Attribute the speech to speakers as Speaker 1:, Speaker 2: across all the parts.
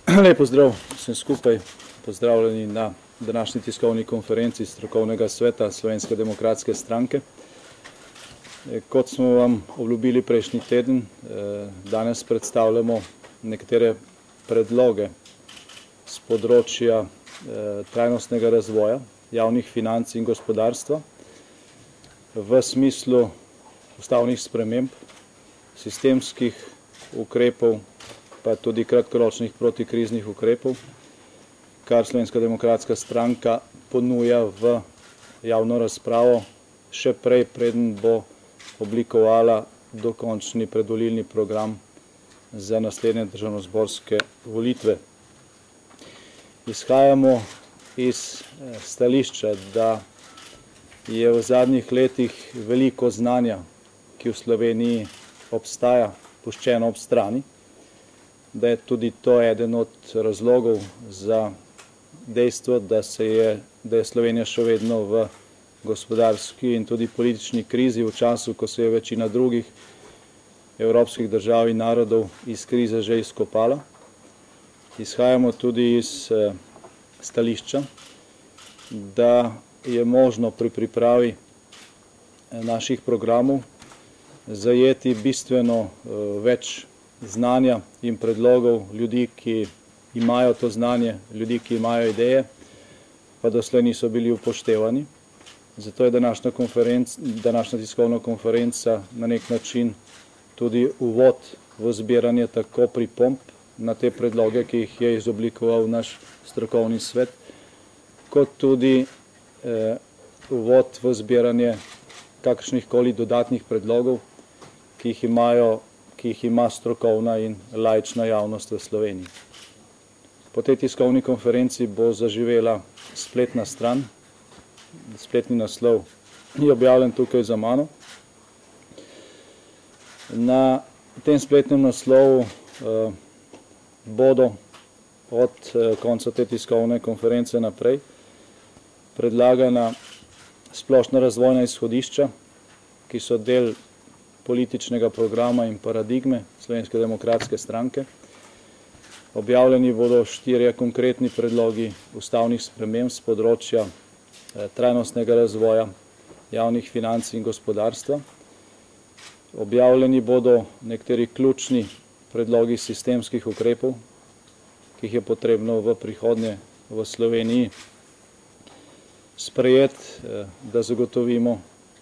Speaker 1: Lep pozdrav vsem skupaj, pozdravljeni na današnji tiskovni konferenci Strokovnega sveta Slovenske demokratske stranke. Kot smo vam obljubili prejšnji teden, danes predstavljamo nekatere predloge z področja trajnostnega razvoja, javnih financ in gospodarstva v smislu ustavnih sprememb, sistemskih ukrepov, pa tudi kratkoročnih protikriznih ukrepov, kar Slovenska demokratska stranka ponuja v javno razpravo še prej, preden bo oblikovala dokončni predvolilni program za naslednje državnozborske volitve. Izhajamo iz stališča, da je v zadnjih letih veliko znanja, ki v Sloveniji obstaja, puščeno ob strani, da je tudi to eden od razlogov za dejstvo, da je Slovenija še vedno v gospodarski in tudi politični krizi v času, ko se je večina drugih evropskih držav in narodov iz krize že izkopala. Izhajamo tudi iz stališča, da je možno pri pripravi naših programov zajeti bistveno več znanja in predlogov ljudi, ki imajo to znanje, ljudi, ki imajo ideje, pa doslej niso bili upoštevani. Zato je današnja tiskovna konferenca na nek način tudi uvod v zbiranje tako pripomb na te predloge, ki jih je izoblikoval naš strokovni svet, kot tudi uvod v zbiranje kakršnihkoli dodatnih predlogov, ki jih ima strokovna in laična javnost v Sloveniji. Po tej tiskovni konferenci bo zaživela spletna stran, spletni naslov je objavljen tukaj za mano. Na tem spletnem naslovu bodo od konca te tiskovne konference naprej predlagana splošna razvojna izhodišča, ki so del političnega programa in paradigme Slovenske demokratske stranke. Objavljeni bodo 4 konkretni predlogi ustavnih sprememb z področja trajnostnega razvoja, javnih financ in gospodarstva. Objavljeni bodo nekateri ključni predlogi sistemskih ukrepov, ki jih je potrebno v prihodnje v Sloveniji sprejeti, da zagotovimo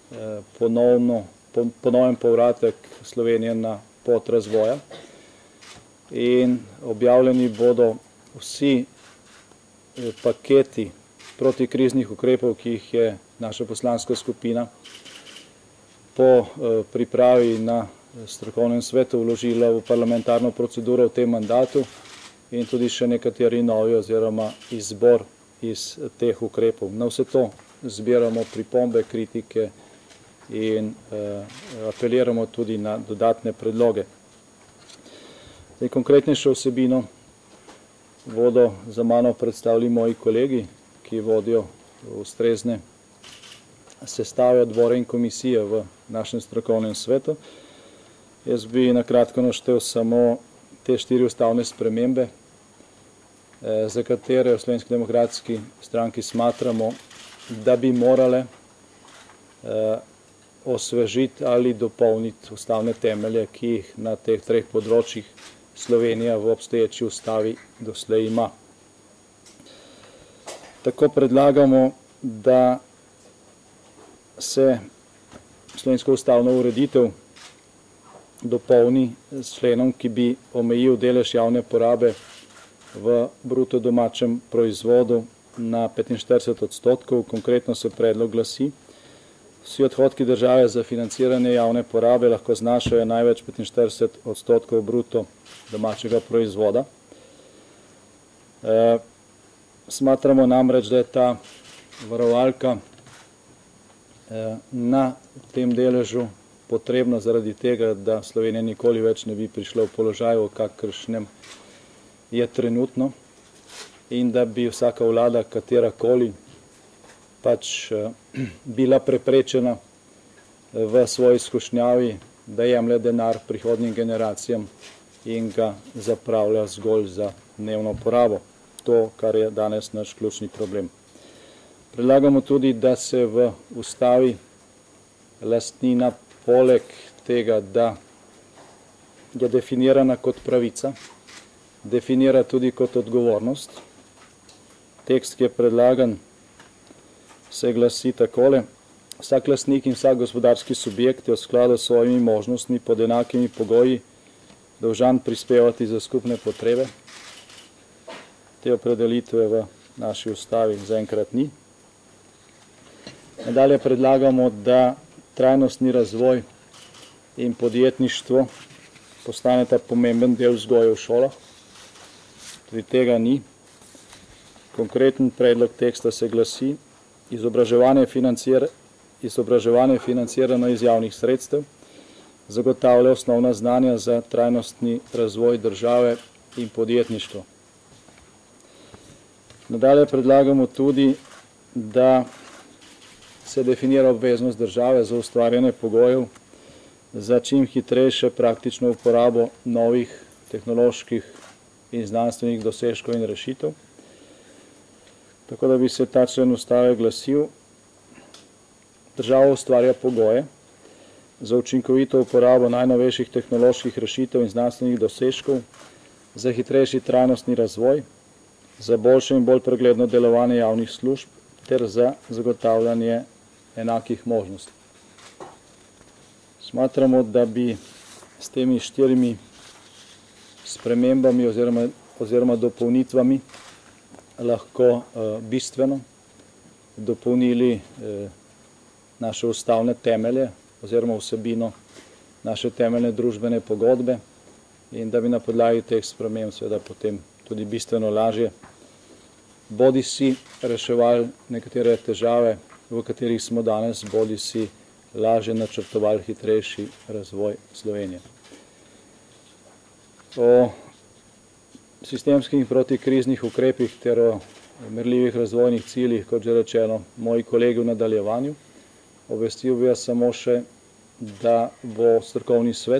Speaker 1: ponoven povratek Slovenije na pot razvoja. In objavljeni bodo vsi paketi protikriznih ukrepov, ki jih je naša poslanska skupina po pripravi na strokovnem svetu vložila v parlamentarno proceduro v tem mandatu, in tudi še nekateri novi oziroma izbor iz teh ukrepov. Na vse to zbiramo pripombe, kritike in apeliramo tudi na dodatne predloge. Zdaj, konkretnejšo vsebino bodo za mano predstavili moji kolegi, ki vodijo ustrezne sestave odbora in komisije v našem strokovnem svetu. Jaz bi na kratko naštel samo te 4 ustavne spremembe, za katere v Slovenski demokratski stranki smatramo, da bi morale osvežiti ali dopolniti ustavne temelje, ki jih na teh 3 področjih Slovenija v obstoječi ustavi doslej ima. Tako predlagamo, da se slovensko ustavno ureditev dopolni s členom, ki bi omejil delež javne porabe v bruto domačem proizvodu na 45%. Konkretno se predlog glasi: vsi odhodki države za financiranje javne porabe lahko znašajo največ 45% bruto domačega proizvoda. Smatramo namreč, da je ta varovalka na tem deležu potrebna zaradi tega, da Slovenija nikoli več ne bi prišla v položaj, v kakršnem je trenutno, in da bi vsaka vlada, katerakoli, pač bila preprečena v svoji skušnjavi, da jemlje denar prihodnjim generacijam in ga zapravlja zgolj za dnevno porabo. To, kar je danes naš ključni problem. Predlagamo tudi, da se v ustavi lastnina poleg tega, da je definirana kot pravica, definira tudi kot odgovornost. Tekst, ki je predlagan, se glasi takole: vsak lastnik in vsak gospodarski subjekt je v skladu s svojimi možnostmi pod enakimi pogoji dolžan prispevati za skupne potrebe. Te opredelitve v naši ustavi zaenkrat ni. Nadalje predlagamo, da trajnostni razvoj in podjetništvo postaneta pomemben del vzgoje v šolah. Tudi tega ni. Konkreten predlog teksta se glasi: izobraževanje financirano iz javnih sredstev zagotavlja osnovna znanja za trajnostni razvoj države in podjetništvo. Nadalje predlagamo tudi, da se definira obveznost države za ustvarjanje pogojev za čim hitrejše praktično uporabo novih tehnoloških in znanstvenih dosežkov in rešitev. Tako da bi se ta člen ustave glasil: država ustvarja pogoje za učinkovito uporabo najnovejših tehnoloških rešitev in znanstvenih dosežkov, za hitrejši trajnostni razvoj, za boljše in bolj pregledno delovanje javnih služb ter za zagotavljanje enakih možnosti. Smatramo, da bi s temi 4 spremembami oziroma dopolnitvami lahko bistveno dopolnili naše ustavne temelje oziroma vsebino naše temeljne družbene pogodbe in da bi na podlagi teh sprememb seveda potem tudi bistveno lažje bodisi reševali nekatere težave, v katerih smo danes, bodisi lažje načrtovali hitrejši razvoj Slovenije. O sistemskih in protikriznih ukrepih ter o merljivih razvojnih ciljih, kot že rečeno, moji kolegi v nadaljevanju. Obvestil bi vas samo še, da bo strokovni svet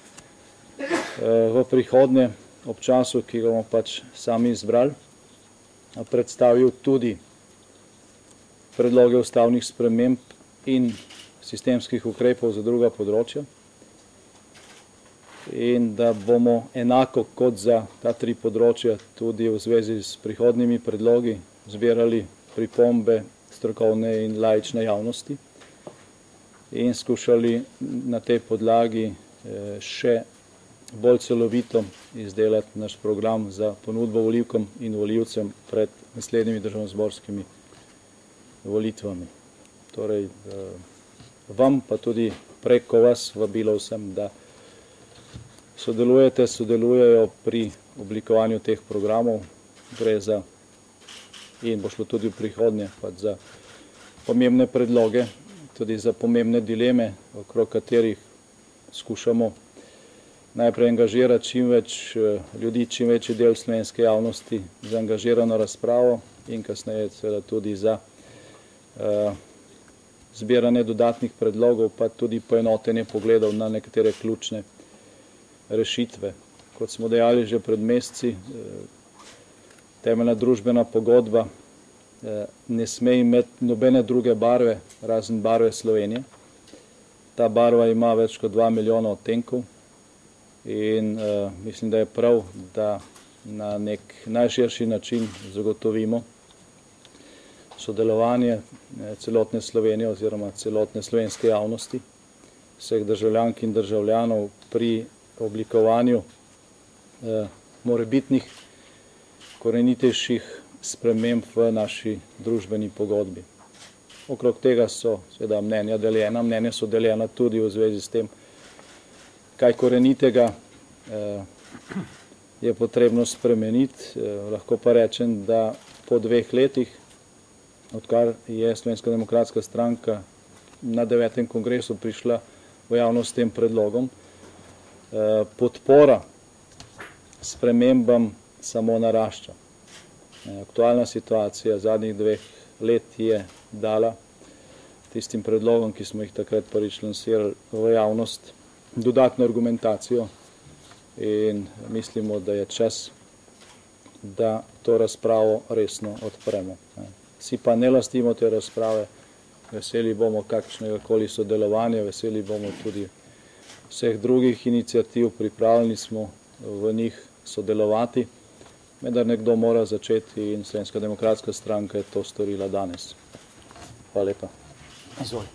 Speaker 1: v prihodnje ob času, ki ga bomo pač sami izbrali, predstavil tudi predloge ustavnih sprememb in sistemskih ukrepov za druga področja in da bomo enako kot za ta 3 področja tudi v zvezi s prihodnjimi predlogi zbirali pripombe strokovne in laične javnosti in skušali na tej podlagi še bolj celovito izdelati naš program za ponudbo volivkam in volivcem pred naslednjimi državnozborskimi volitvami. Torej, vam pa tudi preko vas vabilo vsem, da sodelujejo pri oblikovanju teh programov. Gre za, in bo šlo tudi v prihodnje, pa za pomembne predloge, tudi za pomembne dileme, okrog katerih skušamo najprej angažirati čim več ljudi, čim večji del slovenske javnosti za angažirano razpravo in kasneje seveda tudi za zbiranje dodatnih predlogov, pa tudi poenotenje pogledov na nekatere ključne rešitve. Kot smo dejali že pred meseci, temeljna družbena pogodba ne sme imeti nobene druge barve, razen barve Slovenije. Ta barva ima več kot 2 milijona odtenkov in mislim, da je prav, da na nek najširši način zagotovimo sodelovanje celotne Slovenije oziroma celotne slovenske javnosti, vseh državljank in državljanov pri oblikovanju morebitnih korenitejših sprememb v naši družbeni pogodbi. Okrog tega so seveda mnenja deljena, mnenja so deljena tudi v zvezi s tem, kaj korenitega je potrebno spremeniti. Lahko pa rečem, da po 2 letih, odkar je Slovenska demokratska stranka na 9. kongresu prišla v javnost s tem predlogom, podpora spremembam samo narašča. Aktualna situacija zadnjih 2 let je dala tistim predlogom, ki smo jih takrat prvič lansirali v javnost, dodatno argumentacijo in mislimo, da je čas, da to razpravo resno odpremo. Si pa ne lastimo te razprave, veseli bomo kakšnega koli sodelovanja, veseli bomo tudi vseh drugih iniciativ, pripravljeni smo v njih sodelovati, vendar nekdo mora začeti in Slovenska demokratska stranka je to storila danes. Hvala lepa.
Speaker 2: Izvoli.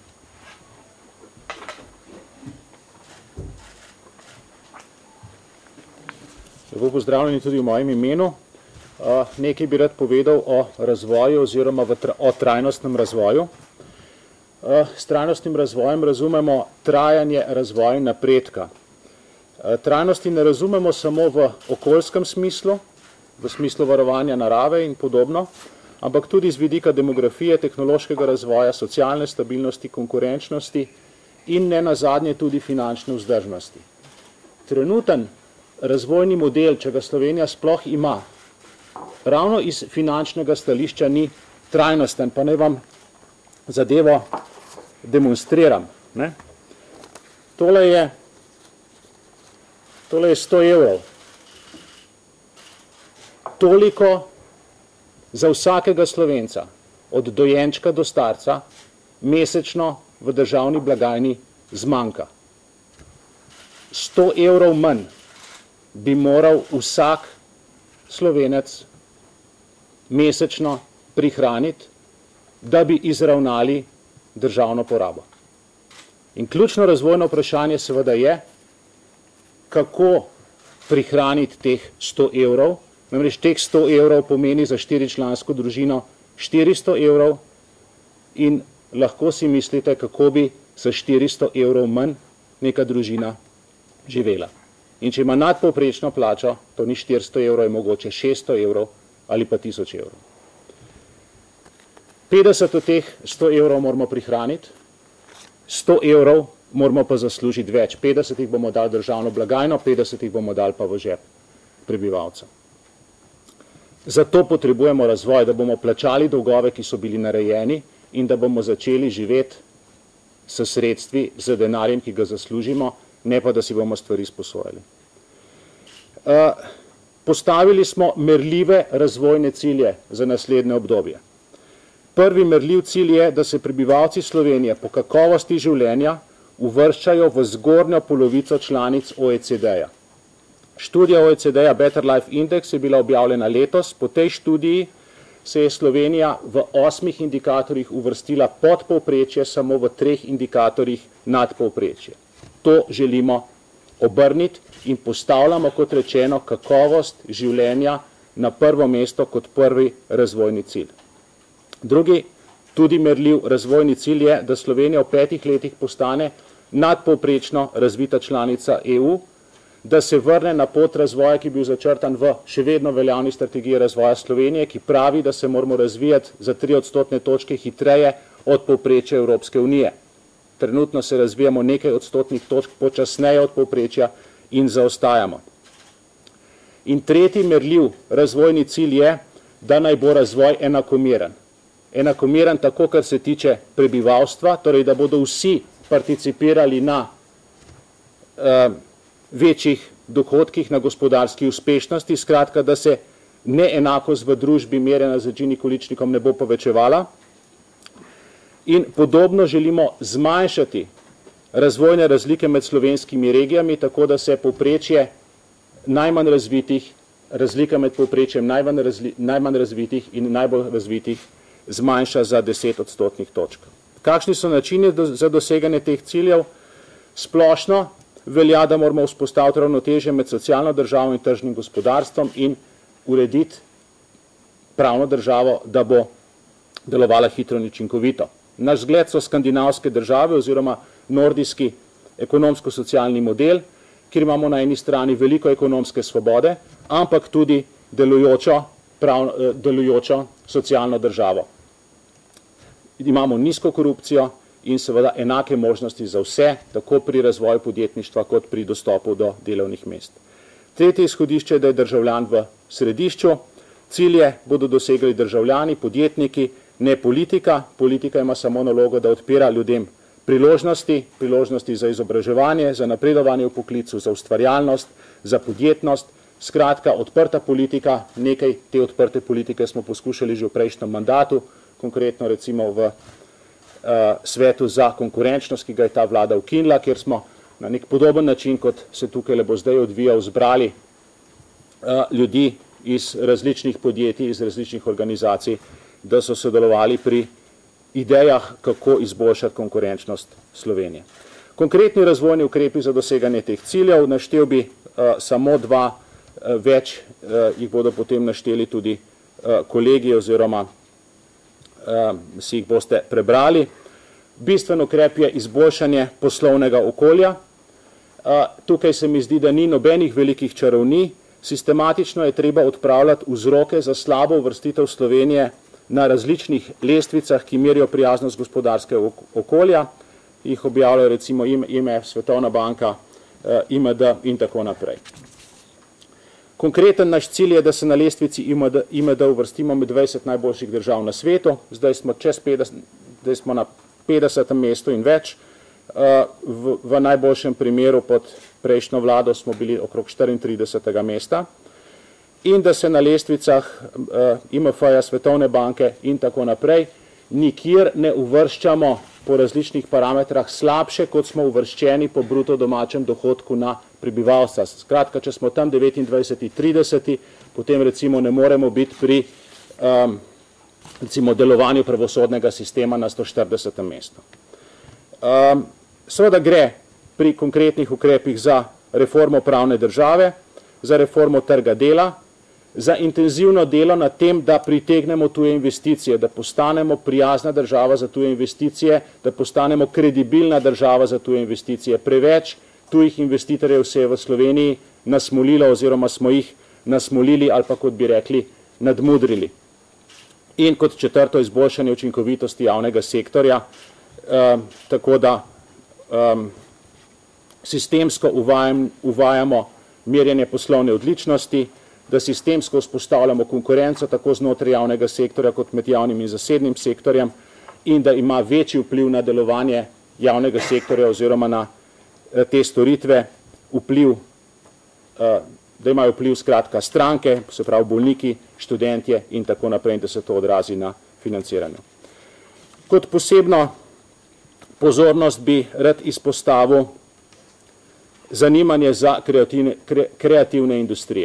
Speaker 2: Lepo pozdravljeni tudi v mojem imenu. Nekaj bi rad povedal o razvoju oziroma o trajnostnem razvoju. S trajnostnim razvojem razumemo trajanje razvoja in napredka. Trajnosti ne razumemo samo v okoljskem smislu, v smislu varovanja narave in podobno, ampak tudi z vidika demografije, tehnološkega razvoja, socialne stabilnosti, konkurenčnosti in ne nazadnje tudi finančne vzdržnosti. Trenuten razvojni model, če ga Slovenija sploh ima, ravno iz finančnega stališča ni trajnosten, pa naj vam zadevo demonstriram. Tole je 100 evrov. Toliko za vsakega Slovenca, od dojenčka do starca, mesečno v državni blagajni zmanjka. 100 evrov manj bi moral vsak Slovenec mesečno prihraniti, da bi izravnali državno porabo. In ključno razvojno vprašanje seveda je, kako prihraniti teh 100 evrov. Namreč teh 100 evrov pomeni za 4-člansko družino 400 evrov in lahko si mislite, kako bi za 400 evrov manj neka družina živela. In če ima nadpovprečno plačo, to ni 400 evrov, je mogoče 600 evrov ali pa 1000 evrov. 50 od teh 100 evrov moramo prihraniti, 100 evrov moramo pa zaslužiti več. 50 jih bomo dali državno blagajno, 50 jih bomo dali pa v žep prebivalcev. Zato potrebujemo razvoj, da bomo plačali dolgove, ki so bili narejeni in da bomo začeli živeti s sredstvi, z denarjem, ki ga zaslužimo, ne pa, da si bomo stvari sposojali. Postavili smo merljive razvojne cilje za naslednje obdobje. Prvi merljiv cilj je, da se prebivalci Slovenije po kakovosti življenja uvrščajo v zgornjo polovico članic OECD-ja. Študija OECD-ja Better Life Index je bila objavljena letos. Po tej študiji se je Slovenija v 8 indikatorjih uvrstila pod povprečje, samo v 3 indikatorjih nad povprečje. To želimo obrniti in postavljamo, kot rečeno, kakovost življenja na prvo mesto kot prvi razvojni cilj. Drugi, tudi merljiv razvojni cilj je, da Slovenija v 5 letih postane nadpovprečno razvita članica EU, da se vrne na pot razvoja, ki je bil začrtan v še vedno veljavni strategiji razvoja Slovenije, ki pravi, da se moramo razvijati za 3 odstotne točke hitreje od povprečja Evropske unije. Trenutno se razvijamo nekaj odstotnih točk počasneje od povprečja in zaostajamo. In tretji merljiv razvojni cilj je, da naj bo razvoj enakomeren. Enakomeren tako, kar se tiče prebivalstva, torej da bodo vsi participirali na večjih dohodkih, na gospodarski uspešnosti, skratka, da se neenakost v družbi merjena z Gini količnikom ne bo povečevala. In podobno želimo zmanjšati razvojne razlike med slovenskimi regijami, tako da se povprečje najmanj razvitih, razlika med povprečjem najmanj razvitih in najbolj razvitih zmanjša za 10 odstotnih točk. Kakšni so načini za doseganje teh ciljev? Splošno velja, da moramo vzpostaviti ravnotežje med socialno državo in tržnim gospodarstvom in urediti pravno državo, da bo delovala hitro in učinkovito. Naš zgled so skandinavske države oziroma nordijski ekonomsko-socialni model, kjer imamo na eni strani veliko ekonomske svobode, ampak tudi delujočo socialno državo. Imamo nizko korupcijo in seveda enake možnosti za vse, tako pri razvoju podjetništva kot pri dostopu do delovnih mest. Tretje izhodišče je, da je državljan v središču. Cilje bodo dosegli državljani, podjetniki, ne politika. Politika ima samo nalogo, da odpira ljudem priložnosti za izobraževanje, za napredovanje v poklicu, za ustvarjalnost, za podjetnost, skratka odprta politika. Nekaj te odprte politike smo poskušali že v prejšnjem mandatu, konkretno recimo v svetu za konkurenčnost, ki ga je ta vlada ukinila, kjer smo na nek podoben način, kot se tukaj le bo zdaj odvijal, zbrali ljudi iz različnih podjetij, iz različnih organizacij, da so sodelovali pri idejah, kako izboljšati konkurenčnost Slovenije. Konkretni razvojni ukrepi za doseganje teh ciljev, naštel bi samo dva, več jih bodo potem našteli tudi kolegi oziroma si jih boste prebrali. Bistven ukrep je izboljšanje poslovnega okolja. Tukaj se mi zdi, da ni nobenih velikih čarovnij. Sistematično je treba odpravljati vzroke za slabo uvrstitev Slovenije na različnih lestvicah, ki merijo prijaznost gospodarskega okolja. Jih objavljajo recimo IMF, Svetovna banka, IMD in tako naprej. Konkreten naš cilj je, da se na lestvici IMD uvrstimo med 20 najboljših držav na svetu. Zdaj smo na 50. mestu in več. V najboljšem primeru pod prejšnjo vlado smo bili okrog 34. mesta. In da se na lestvicah IMF-ja, Svetovne banke in tako naprej nikjer ne uvrščamo po različnih parametrah slabše, kot smo uvrščeni po bruto domačem dohodku na prebivalstva. Skratka, če smo tam 29. 30. potem recimo ne moremo biti pri recimo delovanju pravosodnega sistema na 140. mestu. Seveda gre pri konkretnih ukrepih za reformo pravne države, za reformo trga dela, za intenzivno delo na tem, da pritegnemo tuje investicije, da postanemo prijazna država za tuje investicije, da postanemo kredibilna država za tuje investicije. Preveč tujih investitorjev se je v Sloveniji nasmolilo oziroma smo jih nasmolili ali pa, kot bi rekli, nadmudrili. In kot četrto, izboljšanje učinkovitosti javnega sektorja, tako da sistemsko uvajamo merjenje poslovne odličnosti, da sistemsko vzpostavljamo konkurenco tako znotraj javnega sektorja kot med javnim in zasebnim sektorjem in da ima večji vpliv na delovanje javnega sektorja oziroma na te storitve vpliv, da imajo vpliv skratka stranke, se pravi bolniki, študentje in tako naprej, in da se to odrazi na financiranju. Kot posebno pozornost bi rad izpostavil zanimanje za kreativne industrije.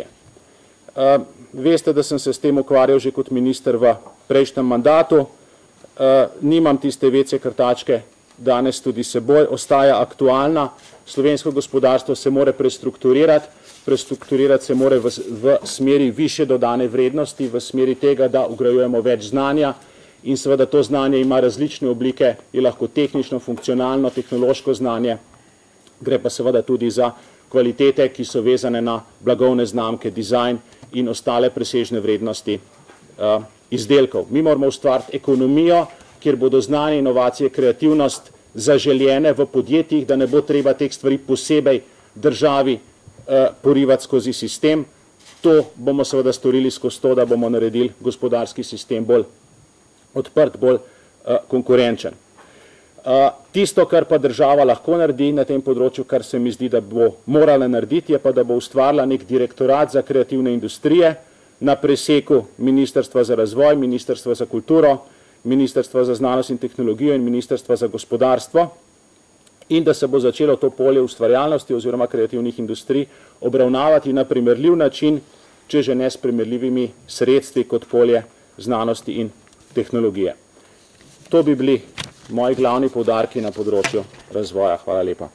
Speaker 2: Veste, da sem se s tem ukvarjal že kot minister v prejšnjem mandatu. Nimam tiste WC krtačke danes tudi seboj, ostaja aktualna. Slovensko gospodarstvo se mora prestrukturirati se mora v smeri više dodane vrednosti, v smeri tega, da vgrajujemo več znanja in seveda to znanje ima različne oblike, je lahko tehnično, funkcionalno, tehnološko znanje, gre pa seveda tudi za kvalitete, ki so vezane na blagovne znamke, dizajn in ostale presežne vrednosti izdelkov. Mi moramo ustvariti ekonomijo, kjer bodo znanje, inovacije, kreativnost zaželjene v podjetjih, da ne bo treba teh stvari posebej državi porivati skozi sistem. To bomo seveda storili skozi to, da bomo naredili gospodarski sistem bolj odprt, bolj konkurenčen. Tisto, kar pa država lahko naredi na tem področju, kar se mi zdi, da bo morala narediti, je pa, da bo ustvarila nek direktorat za kreativne industrije na preseku Ministrstva za razvoj, Ministrstva za kulturo, Ministrstva za znanost in tehnologijo in Ministrstva za gospodarstvo in da se bo začelo to polje ustvarjalnosti oziroma kreativnih industrij obravnavati na primerljiv način, če že ne s primerljivimi sredstvi kot polje znanosti in tehnologije. To bi bili moji glavni poudarki na področju razvoja. Hvala lepa.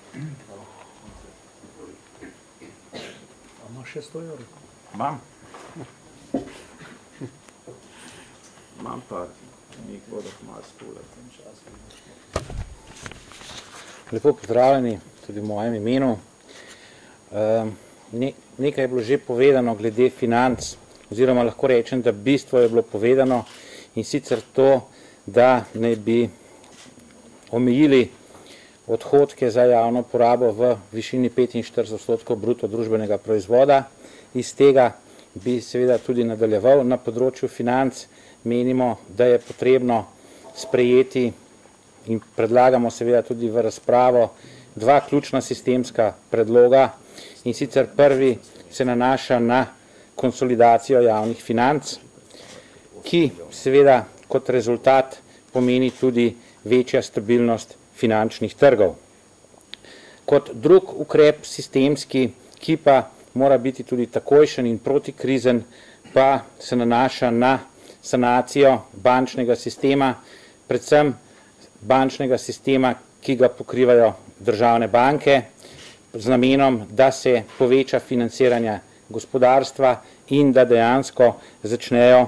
Speaker 3: Imamo še 100 evrov?
Speaker 1: Imam pa nek bodo malo spula v tem času. Lepo pozdravljeni tudi v mojem imenu. Nekaj je bilo že povedano glede financ, oziroma lahko rečem, da bistvo je bilo povedano, in sicer to, da naj bi omejili odhodke za javno porabo v višini 45% bruto družbenega proizvoda. Iz tega bi seveda tudi nadaljeval. Na področju financ menimo, da je potrebno sprejeti
Speaker 3: in predlagamo seveda tudi v razpravo dva ključna sistemska predloga, in sicer prvi se nanaša na konsolidacijo javnih financ, ki seveda kot rezultat pomeni tudi večja stabilnost finančnih trgov. Kot drug ukrep sistemski, ki pa mora biti tudi takojšen in protikrizen, pa se nanaša na sanacijo bančnega sistema, predvsem bančnega sistema, ki ga pokrivajo državne banke, z namenom, da se poveča financiranje gospodarstva in da dejansko začnejo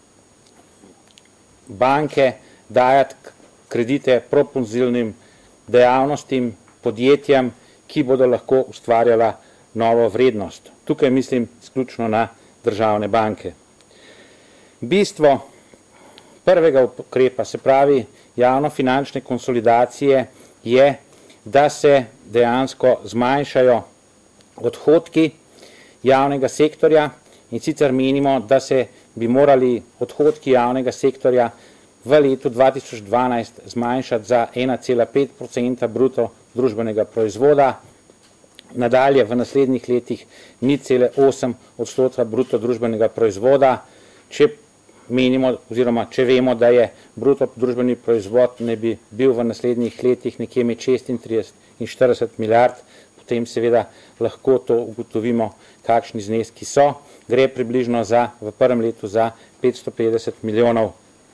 Speaker 3: banke dajati kredite propulzivnim dejavnostim, podjetjem, ki bodo lahko ustvarjala novo vrednost. Tukaj mislim izključno na državne banke. Bistvo prvega ukrepa, se pravi javnofinančne konsolidacije, je, da se dejansko zmanjšajo odhodki javnega sektorja, in sicer menimo, da se bi morali odhodki javnega sektorja v letu 2012 zmanjšati za 1,5% bruto družbenega proizvoda, nadalje v naslednjih letih 0,8% bruto družbenega proizvoda. Če menimo oziroma če vemo, da je bruto družbeni proizvod ne bi bil v naslednjih letih nekje med 36 in 40 milijard, potem seveda lahko to ugotovimo, kakšni zneski so. Gre približno v prvem letu za 550 milijonov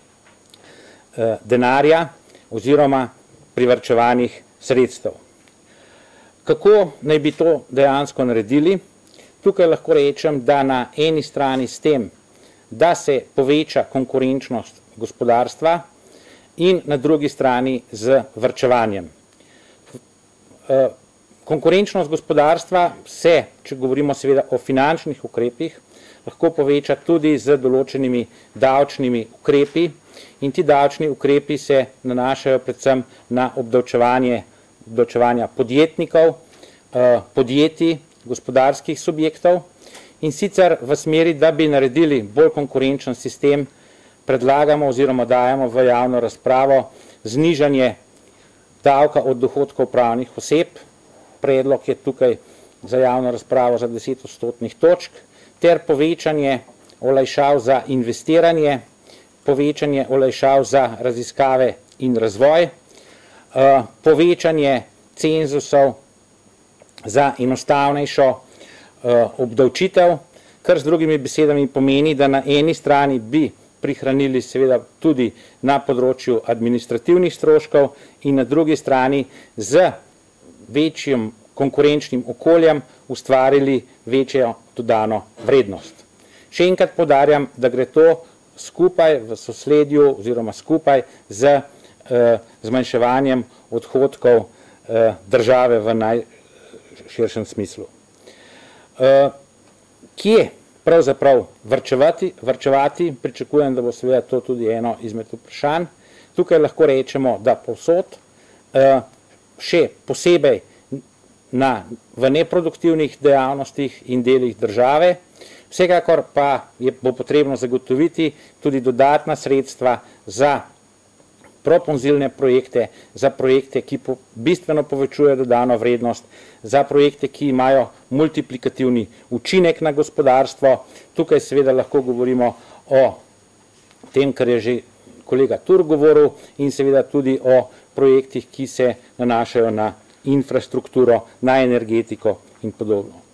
Speaker 3: denarja oziroma privarčevanih sredstev. Kako naj bi to dejansko naredili? Tukaj lahko rečem, da na eni strani s tem, da se poveča konkurenčnost gospodarstva in na drugi strani z varčevanjem. Konkurenčnost gospodarstva se, če govorimo seveda o finančnih ukrepih, lahko poveča tudi z določenimi davčnimi ukrepi, in ti davčni ukrepi se nanašajo predvsem na obdavčevanja podjetnikov, podjetij, gospodarskih subjektov, in sicer v smeri, da bi naredili bolj konkurenčen sistem, predlagamo oziroma dajemo v javno razpravo znižanje davka od dohodkov pravnih oseb. Predlog je tukaj za javno razpravo za 10 odstotnih točk, ter povečanje olajšav za investiranje, povečanje olajšav za raziskave in razvoj, povečanje cenzusov za enostavnejšo obdavčitev, kar z drugimi besedami pomeni, da na eni strani bi prihranili seveda tudi na področju administrativnih stroškov in na drugi strani z večjim konkurenčnim okoljem ustvarili večjo dodano vrednost. Še enkrat poudarjam, da gre to skupaj v sosledju oziroma skupaj z zmanjševanjem odhodkov države v najširšem smislu. Kje pravzaprav varčevati? Pričakujem, da bo seveda to tudi eno izmed vprašanj. Tukaj lahko rečemo, da povsod, še posebej v neproduktivnih dejavnostih in delih države, vsekakor pa bo potrebno zagotoviti tudi dodatna sredstva za propulzivne projekte, za projekte, ki bistveno povečujejo dodano vrednost, za projekte, ki imajo multiplikativni učinek na gospodarstvo. Tukaj seveda lahko govorimo o tem, kar je že kolega Turk govoril, in seveda tudi o projektih, ki se nanašajo na infrastrukturo, na energetiko in podobno.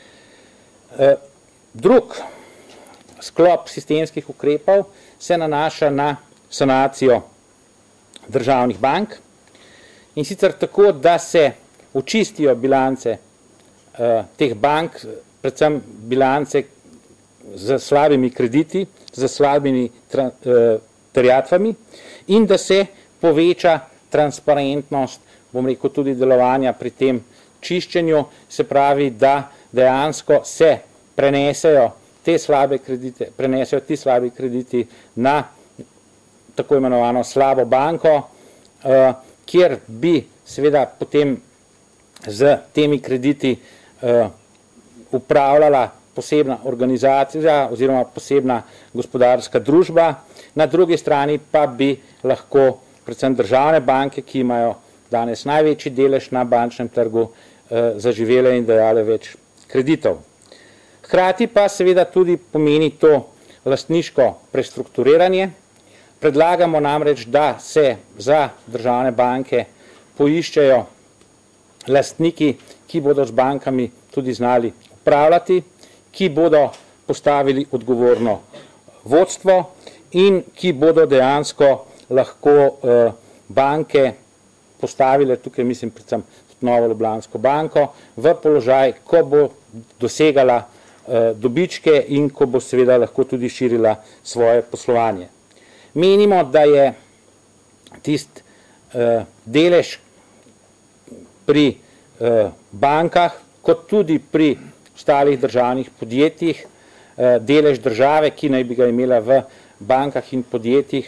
Speaker 3: Drug sklop sistemskih ukrepov se nanaša na sanacijo državnih bank, in sicer tako, da se očistijo bilance teh bank, predvsem bilance z slabimi krediti, z slabimi terjatvami, in da se poveča transparentnost, bom rekel, tudi delovanja pri tem čiščenju, se pravi, da dejansko se prenesejo ti slabi krediti na tako imenovano slabo banko, kjer bi seveda potem z temi krediti upravljala posebna organizacija oziroma posebna gospodarska družba, na drugi strani pa bi lahko predvsem državne banke, ki imajo danes največji delež na bančnem trgu, zaživele in dajale več kreditov. Hkrati pa seveda tudi pomeni to lastniško prestrukturiranje. Predlagamo namreč, da se za državne banke poiščejo lastniki, ki bodo z bankami tudi znali upravljati, ki bodo postavili odgovorno vodstvo in ki bodo dejansko lahko banke postavile, tukaj mislim predvsem Novo Ljubljansko banko, v položaj, ko bo dosegala dobičke in ko bo seveda lahko tudi širila svoje poslovanje. Menimo, da je tisti delež pri bankah, kot tudi pri ostalih državnih podjetjih, delež države, ki naj bi ga imela v bankah in podjetjih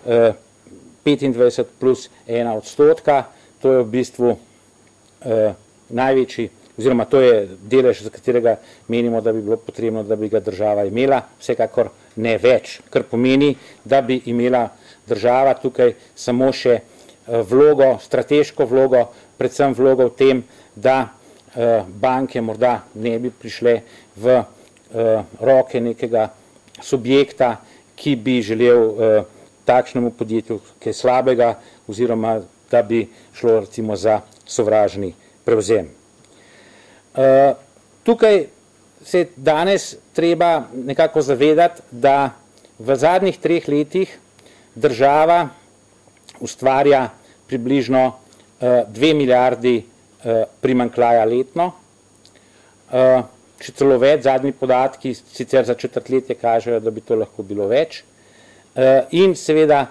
Speaker 3: 25 plus 1%, to je v bistvu največji, oziroma to je delež, za katerega menimo, da bi bilo potrebno, da bi ga država imela, vsekakor ne več, kar pomeni, da bi imela država tukaj samo še vlogo, strateško vlogo, predvsem vlogo v tem, da banke morda ne bi prišle v roke nekega subjekta, ki bi želel takšnemu podjetju kaj slabega, oziroma da bi šlo recimo za sovražni prevzem. Tukaj se danes treba nekako zavedati, da v zadnjih 3 letih država ustvarja približno 2 milijardi primanjkljaja letno. Če celo več, zadnji podatki sicer za četrtletje kažejo, da bi to lahko bilo več. In seveda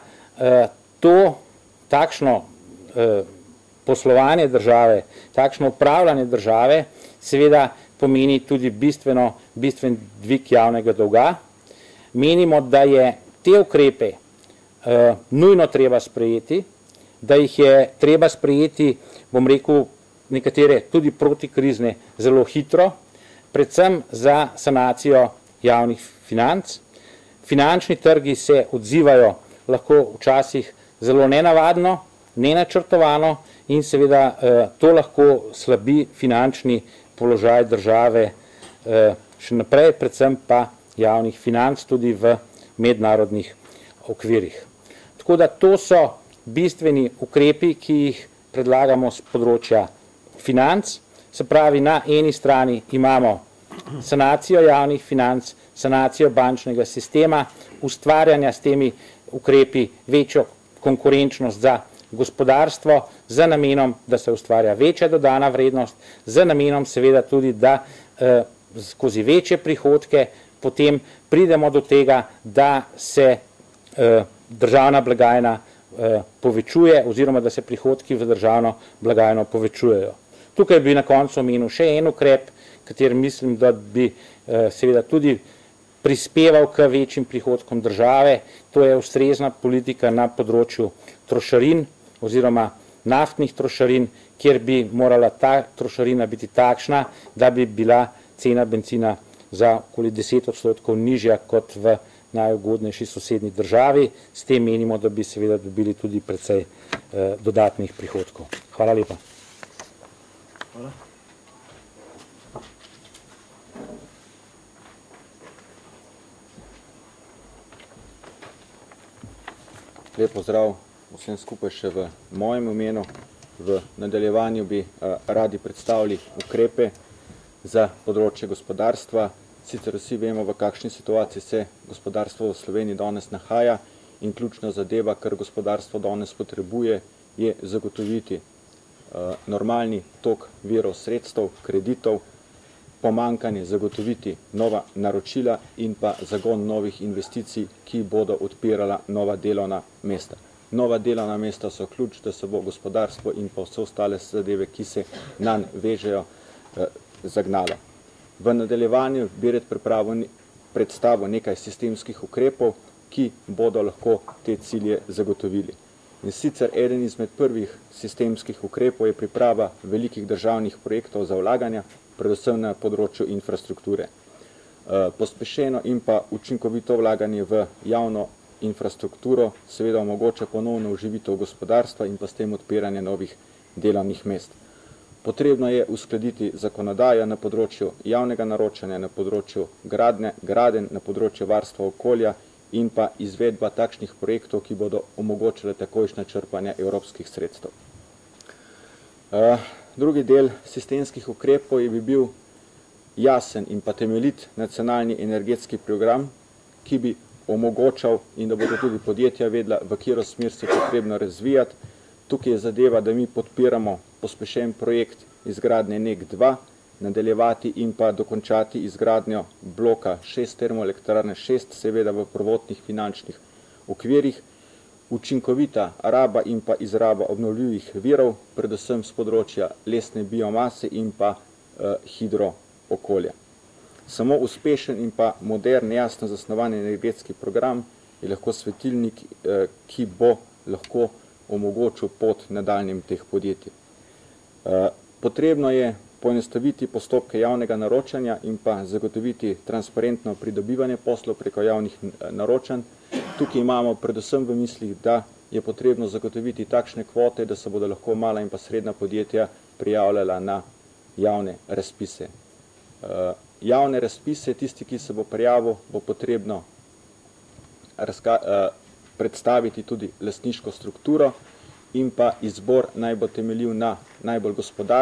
Speaker 3: takšno poslovanje države, takšno upravljanje države seveda pomeni tudi bistven dvig javnega dolga. Menimo, da je te ukrepe nujno treba sprejeti, da jih je treba sprejeti, bom rekel, nekatere tudi protikrizne zelo hitro, predvsem za sanacijo javnih financ. Finančni trgi se odzivajo lahko včasih zelo nenavadno, nenačrtovano in seveda to lahko slabi finančni položaj države še naprej, predvsem pa javnih financ tudi v mednarodnih okvirih. Tako da to so bistveni ukrepi, ki jih predlagamo z področja financ. Se pravi, na eni strani imamo sanacijo javnih financ, sanacijo bančnega sistema, ustvarjanja s temi ukrepi večjo konkurenčnost za gospodarstvo, z namenom, da se ustvarja večja dodana vrednost, z namenom seveda tudi, da skozi večje prihodke potem pridemo do tega, da se državna blagajna povečuje oziroma da se prihodki v državno blagajno povečujejo. Tukaj bi na koncu omenil še en ukrep, kater mislim, da bi seveda tudi prispeval k večjim prihodkom države, to je ustrezna politika na področju trošarin oziroma naftnih trošarin, kjer bi morala ta trošarina biti takšna, da bi bila cena bencina za okoli 10% nižja kot v najugodnejši sosednji državi. S tem menimo, da bi seveda dobili tudi precej dodatnih prihodkov. Hvala lepa. Hvala.
Speaker 4: Lep pozdrav vsem skupaj še v mojem imenu. V nadaljevanju bi radi predstavili ukrepe za področje gospodarstva. Sicer vsi vemo, v kakšni situaciji se gospodarstvo v Sloveniji danes nahaja in ključna zadeva, kar gospodarstvo danes potrebuje, je zagotoviti normalni tok virov sredstev, kreditov, pomanjkanje zagotoviti nova naročila in pa zagon novih investicij, ki bodo odpirala nova delovna mesta. Nova delovna mesta so ključ, da se bo gospodarstvo in pa vse ostale zadeve, ki se nanj vežejo, zagnalo. V nadaljevanju bi rad predstavil nekaj sistemskih ukrepov, ki bodo lahko te cilje zagotovili. In sicer eden izmed prvih sistemskih ukrepov je priprava velikih državnih projektov za vlaganja, predvsem na področju infrastrukture. Pospešeno in pa učinkovito vlaganje v javno infrastrukturo seveda omogoča ponovno oživitev gospodarstva in pa s tem odpiranje novih delovnih mest. Potrebno je uskladiti zakonodajo na področju javnega naročanja, na področju gradenj, na področju varstva okolja in pa izvedba takšnih projektov, ki bodo omogočile takojšnje črpanje evropskih sredstev. Drugi del sistemskih ukrepov bi bil jasen in pa temeljit nacionalni energetski program, ki bi omogočal in da bodo tudi podjetja vedela, v katero smer se potrebno razvijati. Tukaj je zadeva, da mi podpiramo pospešen projekt izgradnje NEK 2, nadaljevati in pa dokončati izgradnjo bloka 6 termoelektrarne 6, seveda v prvotnih finančnih okvirih, učinkovita raba in pa izraba obnovljivih virov, predvsem z področja lesne biomase in pa hidro okolja. Samo uspešen in pa modern, jasno zasnovan energetski program je lahko svetilnik, ki bo lahko omogočil pot nadaljnjim teh podjetij. Potrebno je poenostaviti postopke javnega naročanja in pa zagotoviti transparentno pridobivanje poslov preko javnih naročanj. Tukaj imamo predvsem v mislih, da je potrebno zagotoviti takšne kvote, da se bodo lahko mala in pa srednja podjetja prijavljala na javne razpise. Javne razpise, tisti, ki se bo prijavil, bo potrebno predstaviti tudi lastniško strukturo in pa izbor naj bo temeljil na najbolj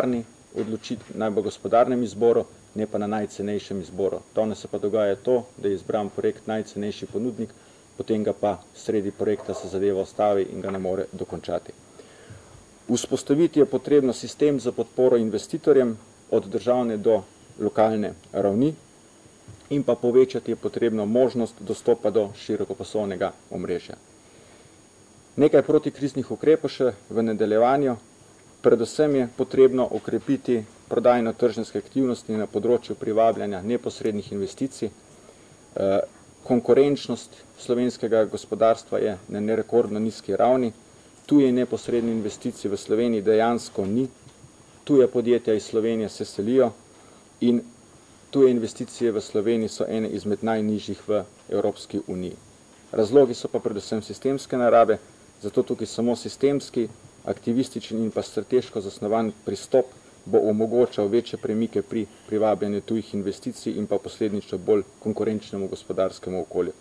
Speaker 4: gospodarnem izboru, ne pa na najcenejšem izboru. Danes se pa dogaja to, da je izbran projekt najcenejši ponudnik, potem ga pa sredi projekta se zadeva ustavi in ga ne more dokončati. Vzpostaviti je potrebno sistem za podporo investitorjem od državne do lokalne ravni in pa povečati je potrebno možnost dostopa do širokopasovnega omrežja. Nekaj protikriznih ukrepov še v nadaljevanju. Predvsem je potrebno okrepiti prodajno-tržniške aktivnosti na področju privabljanja neposrednih investicij. Konkurenčnost slovenskega gospodarstva je na nerekordno nizki ravni. Tuje neposredne investicije v Sloveniji dejansko ni. Tuje podjetja iz Slovenije se selijo in tuje investicije v Sloveniji so ene izmed najnižjih v Evropski uniji. Razlogi so pa predvsem sistemske narave, zato tukaj samo sistemski, aktivističen in pa strateško zasnovan pristop bo omogočal večje premike pri privabljanju tujih investicij in pa posledično bolj konkurenčnemu gospodarskemu okolju.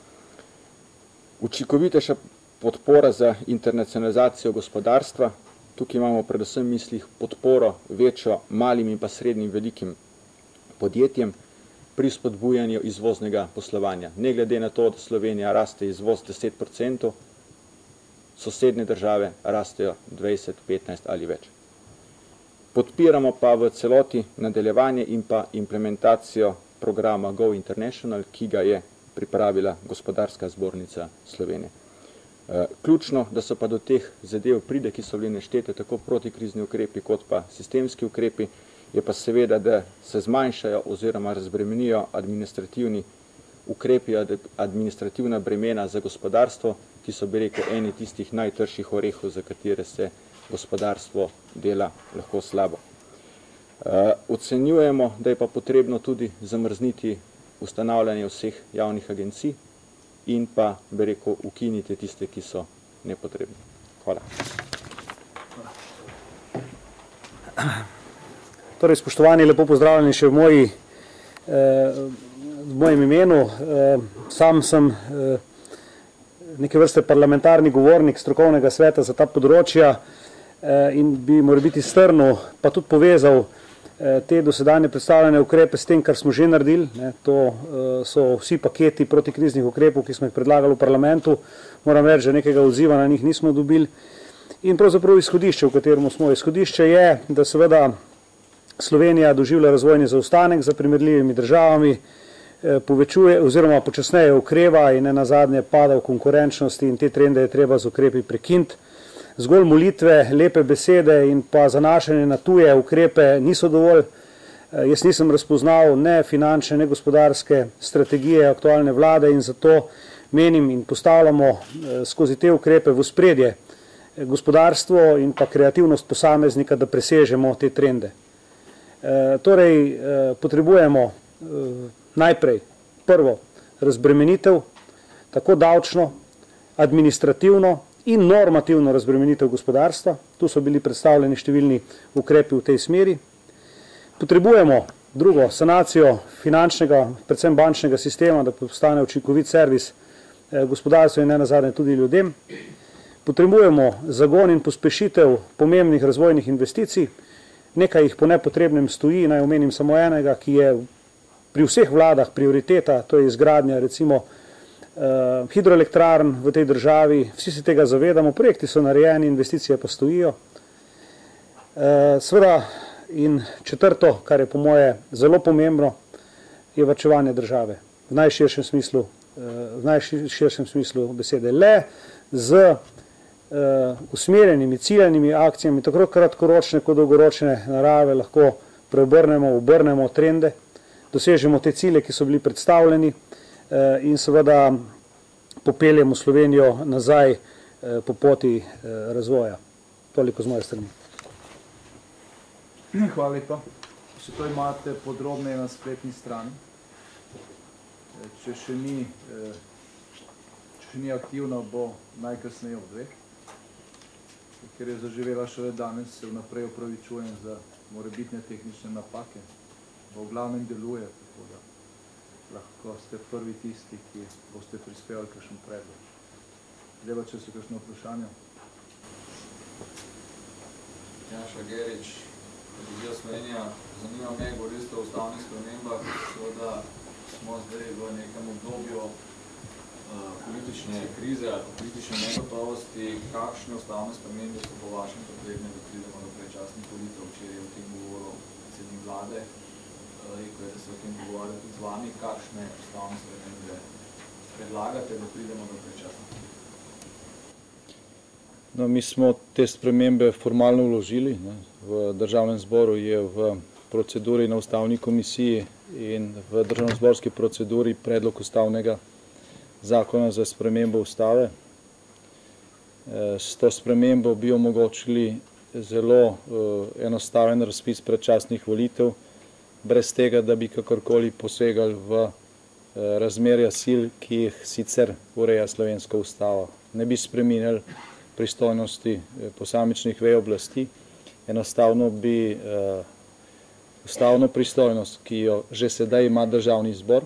Speaker 4: Učinkovitejša podpora za internacionalizacijo gospodarstva. Tukaj imamo predvsem v mislih podporo večjo malim in pa srednjim velikim podjetjem pri spodbujanju izvoznega poslovanja. Ne glede na to, da Slovenija raste izvoz 10%, sosednje države rastejo 20, 15 ali več. Podpiramo pa v celoti nadaljevanje in pa implementacijo programa Go International, ki ga je pripravila Gospodarska zbornica Slovenije. Ključno, da so pa do teh zadev pride, ki so bili naštete tako protikrizni ukrepi kot pa sistemski ukrepi, je pa seveda, da se zmanjšajo oziroma razbremenijo administrativni ukrepi, administrativna bremena za gospodarstvo, ki so, bi rekel, eni tistih najtrših orehov, za katere se gospodarstvo dela lahko slabo. Ocenjujemo, da je pa potrebno tudi zamrzniti ustanavljanje vseh javnih agencij in pa, bi rekel, ukiniti tiste, ki so nepotrebni. Hvala.
Speaker 5: Torej, spoštovani, lepo pozdravljeni še v mojem imenu. Sam sem neke vrste parlamentarni govornik strokovnega sveta za ta področja in bi morebiti strnil, pa tudi povezal te dosedanje predstavljene ukrepe s tem, kar smo že naredili. To so vsi paketi protikriznih ukrepov, ki smo jih predlagali v parlamentu. Moram reči, že nekega odziva na njih nismo dobili. In pravzaprav izhodišče, v katerem smo. Izhodišče je, da seveda Slovenija doživlja razvojni zaostanek za primerljivimi državami, povečuje oziroma počasneje okreva in nenazadnje pada v konkurenčnosti in te trende je treba z ukrepi prekiniti. Zgolj molitve, lepe besede in pa zanašanje na tuje ukrepe niso dovolj. Jaz nisem razpoznal ne finančne, ne gospodarske strategije aktualne vlade in zato menim in postavljamo skozi te ukrepe v ospredje gospodarstvo in pa kreativnost posameznika, da presežemo te trende. Torej, potrebujemo najprej prvo razbremenitev, tako davčno administrativno in normativno razbremenitev gospodarstva. Tu so bili predstavljeni številni ukrepi v tej smeri. Potrebujemo drugo, sanacijo finančnega, predvsem bančnega sistema, da postane učinkovit servis gospodarstvu in ne nazadnje tudi ljudem. Potrebujemo zagon in pospešitev pomembnih razvojnih investicij. Nekaj jih po nepotrebnem stoji, naj omenim samo enega, ki je pri vseh vladah prioriteta, to je izgradnja recimo hidroelektrarn v tej državi. Vsi se tega zavedamo, projekti so narejeni, investicije pa stojijo. Seveda in četrto, kar je po moje zelo pomembno, je varčevanje države v najširšem smislu besede. Le z usmerjenimi, ciljenimi akcijami, tako kratkoročne kot dolgoročne narave, lahko preobrnemo, obrnemo trende, dosežemo te cilje, ki so bili predstavljeni in seveda popeljemo Slovenijo nazaj po poti razvoja. Toliko z moje strani.
Speaker 1: Hvala lepa. Vse to imate podrobneje na spletni strani. Če še ni aktivna, bo najkasneje ob 2. Ker je zaživela šele danes, se vnaprej opravičujem za morebitne tehnične napake. V glavnem deluje, tako da lahko ste prvi tisti, ki boste prispevali kakšen predlog. Zdaj pa, če so kakšno vprašanje.
Speaker 6: Janša Gerič, Televizija Slovenija. Zanima me, govorili ste o ustavnih spremembah, seveda smo zdaj v nekem obdobju politične krize ali politične negotovosti. Kakšne ustavne spremembe so po vašem potrebne, da pridemo do predčasnih volitev? Včeraj je o tem govoril predsednik vlade, rekel je, da se o tem pogovarja tudi z vami. Kakšne ustavne spremembe predlagate, da pridemo do predčasnih volitev?
Speaker 1: No, mi smo te spremembe formalno vložili. V Državnem zboru je v proceduri na ustavni komisiji in v državnozborski proceduri predlog ustavnega zakona za spremembo ustave. S to spremembo bi omogočili zelo enostaven razpis predčasnih volitev, brez tega, da bi kakorkoli posegali v razmerja sil, ki jih sicer ureja slovenska ustava. Ne bi spreminjali pristojnosti posamičnih vej oblasti, enostavno bi ustavno pristojnost, ki jo že sedaj ima Državni zbor,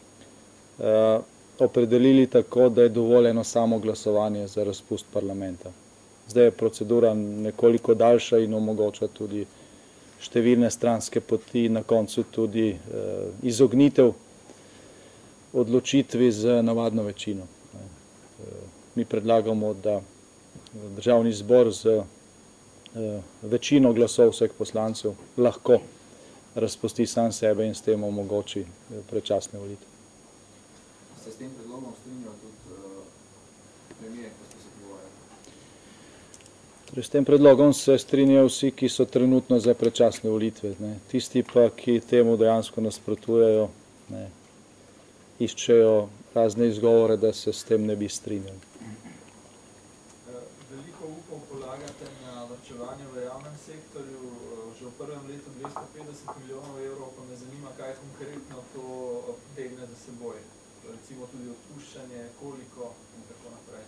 Speaker 1: opredelili tako, da je dovoljeno samo glasovanje za razpust parlamenta. Zdaj je procedura nekoliko daljša in omogoča tudi številne stranske poti, na koncu tudi izognitev odločitvi z navadno večino. Mi predlagamo, da Državni zbor z večino glasov vseh poslancev lahko razpusti sam sebe in s tem omogoči predčasne volitve.
Speaker 6: Se s tem predlogom strinjajo tudi premijer, ko ste se pogovarjali?
Speaker 1: S tem predlogom se strinjajo vsi, ki so trenutno za predčasne volitve. Tisti pa, ki temu dejansko nasprotujejo, iščejo razne izgovore, da se s tem ne bi strinjali.
Speaker 7: Veliko upov polagate na varčevanje v javnem sektorju, že v prvem letu 250 milijonov evrov, pa me zanima, kaj konkretno to tegne za seboj. Recimo tudi odpuščanje, koliko in tako naprej.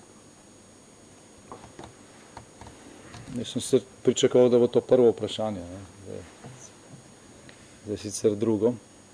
Speaker 1: Jaz sem se pričakoval, da bo to prvo vprašanje, zdaj sicer drugo.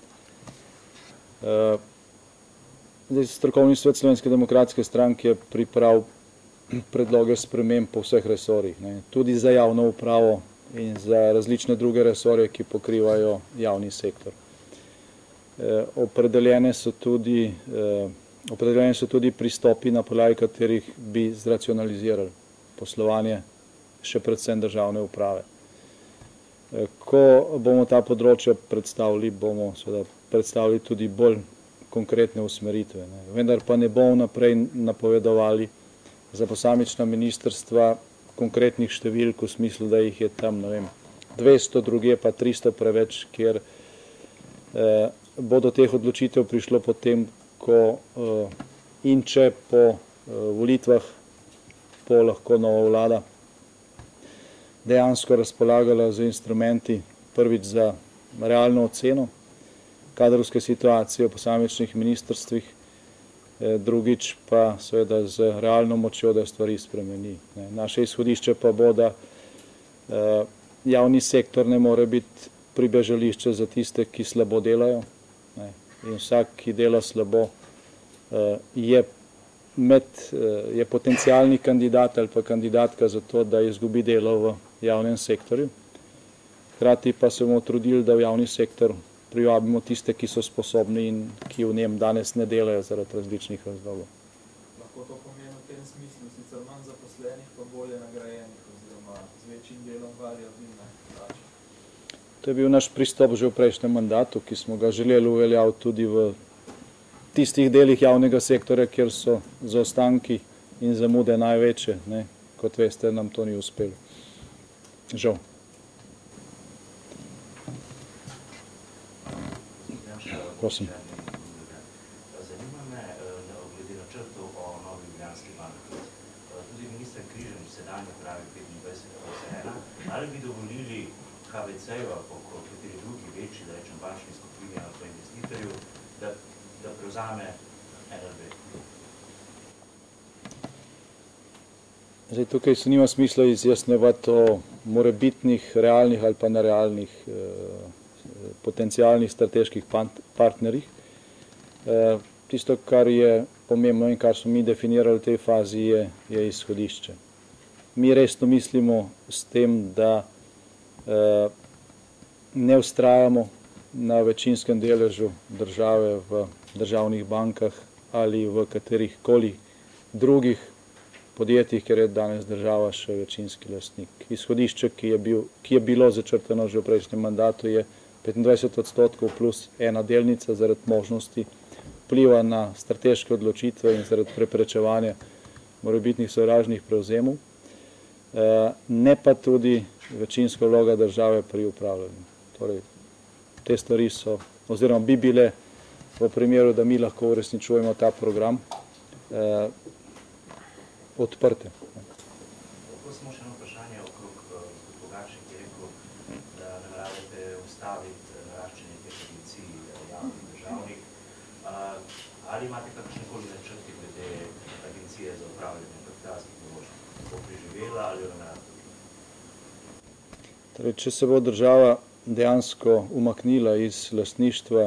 Speaker 1: Strokovni svet Slovenske demokratske stranke je pripravil predloge sprememb po vseh resorjih, tudi za javno upravo in za različne druge resorje, ki pokrivajo javni sektor. Opredeljene so tudi pristopi, na podlagi katerih bi zracionalizirali poslovanje še predvsem državne uprave. Ko bomo ta področja predstavili, bomo seveda predstavili tudi bolj konkretne usmeritve. Vendar pa ne bomo naprej napovedovali za posamična ministrstva konkretnih številk v smislu, da jih je tam 200, druge pa 300 preveč, kjer bo do teh odločitev prišlo potem, ko in če po volitvah bo lahko nova vlada dejansko razpolagala z instrumenti, prvič za realno oceno kadrovske situacije v posamičnih ministrstvih, drugič pa seveda z realno močjo, da stvari spremeni. Naše izhodišče pa bo, da javni sektor ne more biti pribežališče za tiste, ki slabo delajo. In vsak, ki dela slabo, je potencialni kandidat ali pa kandidatka za to, da izgubi delo v javnem sektorju. Hkrati pa se bomo trudili, da v javni sektor privabimo tiste, ki so sposobni in ki v njem danes ne delajo zaradi različnih razlogov.
Speaker 7: Lahko to pomeni v tem smislu, sicer manj zaposlenih, pa bolje nagrajenih oziroma z večjim delom variabilne plače.
Speaker 1: To je bil naš pristop že v prejšnjem mandatu, ki smo ga želeli uveljaviti tudi v tistih delih javnega sektorja, kjer so zaostanki in zamude največje. Kot veste, nam to ni uspelo. Žal. Prosim.
Speaker 8: Zanima me, glede načrtov o novi Ljubljanski banki. Tudi minister Križanič sedanje pravi 25+1, ali bi dovolili KBC-ju ali po kateri drugi večji, da rečem, bančni skupini ali pa investitorju, da prevzame NLB?
Speaker 1: Zdaj, tukaj se nima smisla izjasnjevati o morebitnih realnih ali pa nerealnih potencialnih strateških partnerjih. Tisto, kar je pomembno in kar smo mi definirali v tej fazi, je izhodišče. Mi resno mislimo s tem, da ne vztrajamo na večinskem deležu države v državnih bankah ali v katerih koli drugih podjetjih, ker je danes država še večinski lastnik. Izhodišče, ki je bilo začrtano že v prejšnjem mandatu, je 25% plus ena delnica zaradi možnosti vpliva na strateške odločitve in zaradi preprečevanja morebitnih sovražnih prevzemov, ne pa tudi večinska vloga države pri upravljanju. Torej, te stvari so, oziroma bi bile v primeru, da mi lahko uresničujemo ta program, odprte.
Speaker 8: Lahko samo še eno vprašanje okrog Pogačnik, ki je rekel, da nameravate ustaviti naraščanje teh agencij javnih državnih. Ali imate kakšnekoli načrti glede agencije za upravljanje kapitalskih naložb? Bo preživela ali jo nameravate?
Speaker 1: Torej, če se bo država dejansko umaknila iz lastništva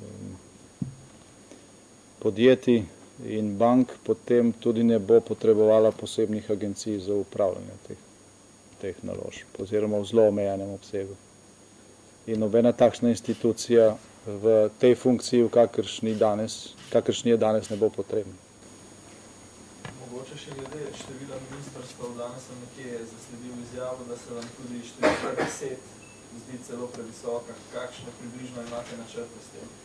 Speaker 1: podjetij in bank, potem tudi ne bo potrebovala posebnih agencij za upravljanje teh naložb oziroma v zelo omejenem obsegu. In nobena takšna institucija v tej funkciji, v kakršni je danes, ne bo potrebna.
Speaker 7: Mogoče še glede števila ministrstv, danes sem nekje zasledil izjavo, da se vam tudi številka 10 zdi celo previsoka. Kakšne približno imate načrte s tem?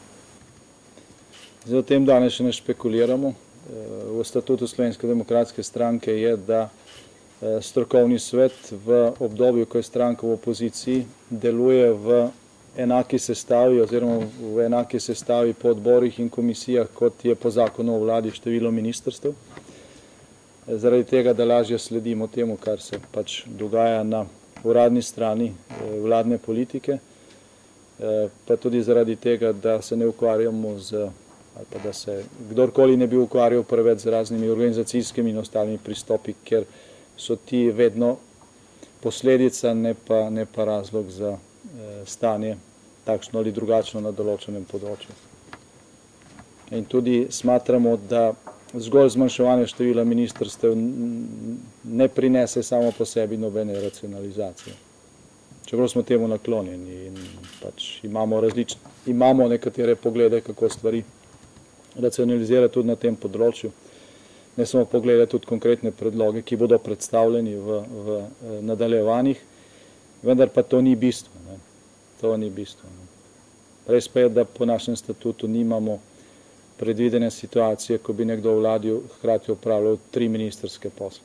Speaker 1: Zdaj o tem danes še ne špekuliramo. V statutu Slovenske demokratske stranke je, da strokovni svet v obdobju, ko je stranka v opoziciji, deluje v enaki sestavi oziroma v enaki sestavi po odborih in komisijah, kot je po zakonu o vladi število ministrstev. Zaradi tega, da lažje sledimo temu, kar se pač dogaja na uradni strani vladne politike, pa tudi zaradi tega, da se ne ukvarjamo ali pa da se kdorkoli ne bi ukvarjal preveč z raznimi organizacijskimi in ostalimi pristopi, ker so ti vedno posledica, ne pa razlog za stanje takšno ali drugačno na določenem področju. In tudi smatramo, da zgolj zmanjševanje števila ministrstev ne prinese samo po sebi nobene racionalizacije. Čeprav smo temu naklonjeni in pač imamo nekatere poglede, kako stvari racionalizirati tudi na tem področju. Ne samo pogledati tudi konkretne predloge, ki bodo predstavljeni v nadaljevanjih, vendar pa to ni bistvo. To ni bistvo. Res pa je, da po našem statutu nimamo predvidene situacije, ko bi nekdo v vladi hkrati opravljal 3 ministrske posle.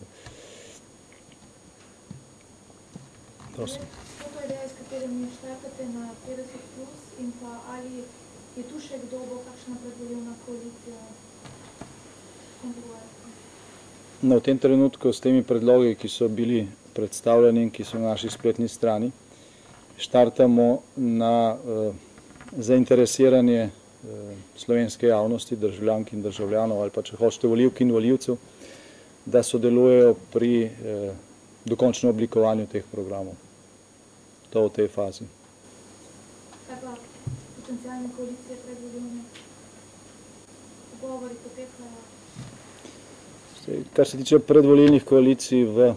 Speaker 1: Prosim.
Speaker 9: Kako je ideja, s katerimi štartate na 50 plus in pa ali je tu še kdo, bo kakšna predvoljivna koalicija kontroverka?
Speaker 1: V tem trenutku s temi predlogi, ki so bili predstavljeni in ki so na naši spletni strani, štartamo na zainteresiranje slovenske javnosti, državljank in državljanov ali pa če hočete volivk in volivcev, da sodelujejo pri dokončnem oblikovanju teh programov. To v tej fazi.
Speaker 9: Kaj pa potencijalne koalicije predvolilne? Pogovori potekajo?
Speaker 1: Kar se tiče predvolilnih koalicij v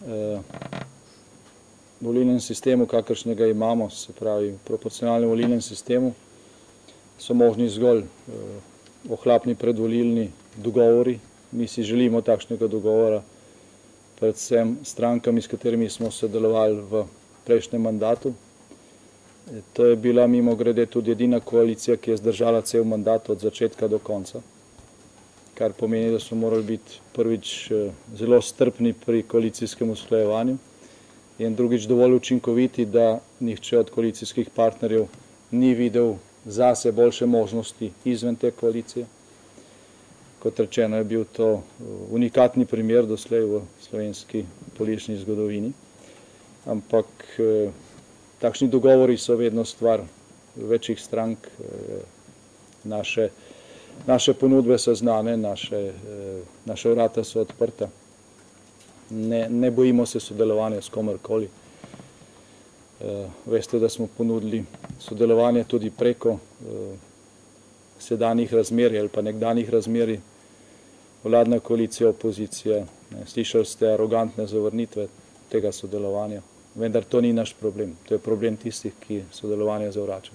Speaker 1: volilnem sistemu, kakršnega imamo, se pravi v proporcionalnem volilnem sistemu, so možni zgolj ohlapni predvolilni dogovori. Mi si želimo takšnega dogovora predvsem strankami, s katerimi smo sodelovali v prejšnjem mandatu. To je bila mimogrede tudi edina koalicija, ki je zdržala cel mandat od začetka do konca, kar pomeni, da smo morali biti prvič zelo strpni pri koalicijskem usklajevanju in drugič dovolj učinkoviti, da nihče od koalicijskih partnerjev ni videl zase boljše možnosti izven te koalicije. Kot rečeno, je bil to unikatni primer doslej v slovenski politični zgodovini, ampak takšni dogovori so vedno stvar večjih strank. Naše ponudbe so znane, naša vrata so odprta. Ne bojimo se sodelovanja s komerkoli. Veste, da smo ponudili sodelovanje tudi preko sedanjih razmerij ali pa nekdanjih razmerij, vladna koalicija, opozicija. Slišali ste arogantne zavrnitve tega sodelovanja, vendar to ni naš problem. To je problem tistih, ki sodelovanje zavračajo.